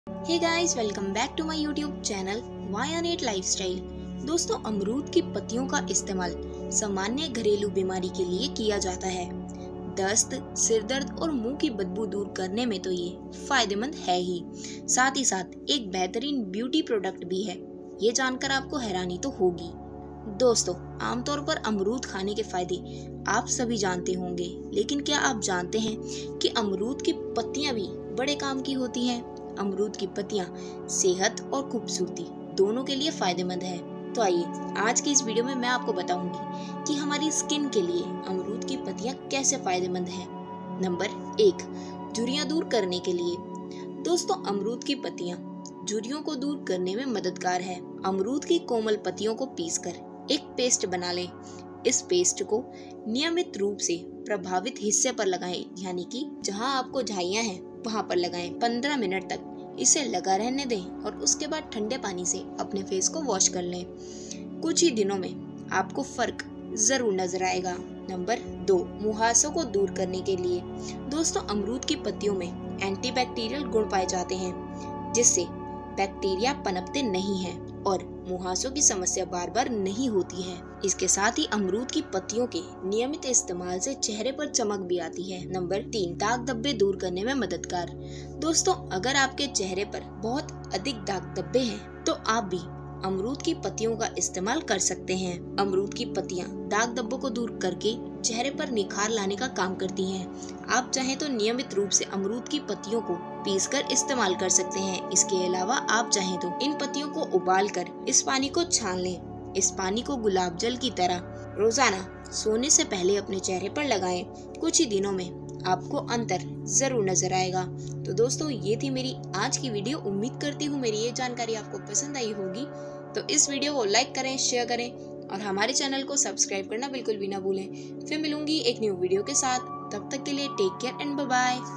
Hey guys, welcome back to my YouTube channel Y on it lifestyle. दोस्तों, अमरूद की पत्तियों का इस्तेमाल सामान्य घरेलू बीमारी के लिए किया जाता है। दस्त, सिर दर्द और मुंह की बदबू दूर करने में तो ये फायदेमंद है ही, साथ ही साथ एक बेहतरीन ब्यूटी प्रोडक्ट भी है। ये जानकर आपको हैरानी तो होगी। दोस्तों, आमतौर पर अमरूद खाने के फायदे आप सभी जानते होंगे, लेकिन क्या आप जानते हैं कि अमरूद की पत्तियां भी बड़े काम की होती हैं। अमरूद की पत्तियां सेहत और खूबसूरती दोनों के लिए फायदेमंद है। तो आइए आज की इस वीडियो में मैं आपको बताऊंगी कि हमारी स्किन के लिए अमरूद की पत्तियां कैसे फायदेमंद हैं। नंबर 1, झुर्रियां दूर करने के लिए। दोस्तों, अमरूद की पत्तियां झुर्रियों को दूर करने में मददगार है। अमरूद की कोमल पत्तियों को पीसकर एक पेस्ट बना लें। इस पेस्ट को नियमित रूप से प्रभावित हिस्से पर लगाएं, यानी कि जहां आपको झाइयां हैं वहां पर लगाएं। 15 मिनट तक इसे लगा रहने दें और उसके बाद ठंडे पानी से अपने फेस को वॉश कर लें। कुछ ही दिनों में आपको फर्क जरूर नजर आएगा। नंबर 2, मुहासों को दूर करने के लिए। दोस्तों, अमरूद की पत्तियों में एंटीबैक्टीरियल गुण पाए जाते हैं, जिससे बैक्टीरिया पनपते नहीं हैं और मुहासों की समस्या बार बार नहीं होती है। इसके साथ ही अमरूद की पत्तियों के नियमित इस्तेमाल से चेहरे पर चमक भी आती है। नंबर 3, दाग धब्बे दूर करने में मददगार। दोस्तों, अगर आपके चेहरे पर बहुत अधिक दाग धब्बे हैं तो आप भी अमरूद की पत्तियों का इस्तेमाल कर सकते हैं। अमरूद की पत्तियां दाग धब्बों को दूर करके चेहरे पर निखार लाने का काम करती हैं। आप चाहें तो नियमित रूप से अमरूद की पत्तियों को पीसकर इस्तेमाल कर सकते हैं। इसके अलावा आप चाहें तो इन पत्तियों को उबालकर इस पानी को छान लें। इस पानी को गुलाब जल की तरह रोजाना सोने से पहले अपने चेहरे पर लगाएं। कुछ ही दिनों में आपको अंतर जरूर नजर आएगा। तो दोस्तों, ये थी मेरी आज की वीडियो। उम्मीद करती हूँ मेरी ये जानकारी आपको पसंद आई होगी। तो इस वीडियो को लाइक करें, शेयर करें और हमारे चैनल को सब्सक्राइब करना बिल्कुल भी ना भूलें। फिर मिलूंगी एक न्यू वीडियो के साथ। तब तक के लिए take care and bye bye.